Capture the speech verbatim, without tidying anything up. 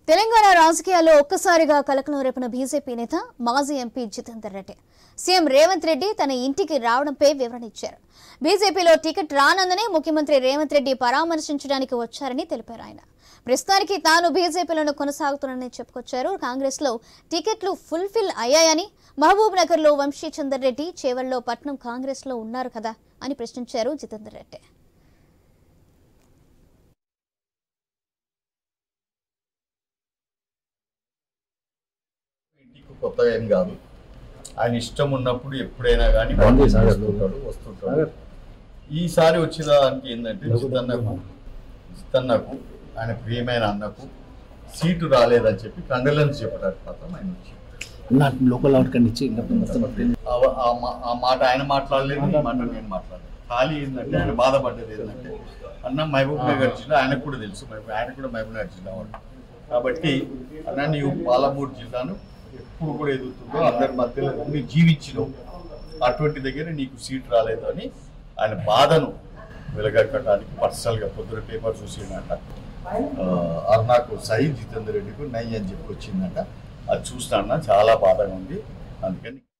తెలంగాణ రాజకీయాల్లో ఒక్కసారిగా కలకలం రేపిన బీజేపీ నేత మాజీ ఎంపీ జితేందర్ రెడ్డి సీఎం రేవంత్ రెడ్డి తన ఇంటికి రావడంపై వివరణ ఇచ్చారు. బీజేపీలో టికెట్ రానందనే ముఖ్యమంత్రి రేవంత్ రెడ్డి పరామర్శించడానికి వచ్చారని తెలిపారు. ఆయన ప్రస్తుతానికి తాను బీజేపీలను కొనసాగుతున్నానని చెప్పుకొచ్చారు. కాంగ్రెస్ లో టికెట్లు ఫుల్ఫిల్ అయ్యాయని, మహబూబ్ నగర్ లో వంశీ చందర్ రెడ్డి, చేవల్లో పట్నం కాంగ్రెస్ లో ఉన్నారు కదా అని ప్రశ్నించారు జితేందర్ రెడ్డి. కొత్తగా ఏం కాదు, ఆయన ఇష్టం ఉన్నప్పుడు ఎప్పుడైనా కానీ వస్తుంటాడు వస్తుంటాడు ఈసారి వచ్చిన దానికి ఏంటంటే జితన్నకు జితన్నకు ఆయన ప్రియమైన అన్నకు సీటు రాలేదని చెప్పి కండలెన్స్ చెప్పడానికి మాత్రం ఆయన వచ్చి లోకల్ ఆ మాట ఆయన మాట్లాడలేదు, ఈ మాట నేను మాట్లాడలేదు. ఖాళీ ఏంటంటే ఆయన బాధపడ్డది ఏంటంటే అన్న మహబూబ్ నగర్ జిల్లా ఆయనకు కూడా తెలుసు, ఆయన కూడా మహబూబ్ నగర్ జిల్లా వాడు కాబట్టి అన్న నీవు పాలమూరు జిల్లాను ఎప్పుడు కూడా ఎదుగుతుందో అందరి మధ్యలో ఉండి జీవించినావు, అటువంటి దగ్గర నీకు సీట్ రాలేదు అని ఆయన బాధను వెలగక్కడానికి పర్సనల్గా పొద్దున పేపర్ చూసిందంట. అరుణాకు సై జితేందర్ రెడ్డికి నై అని చెప్పి వచ్చిందంట. అది చూస్తాన చాలా బాధగా ఉంది. అందుకని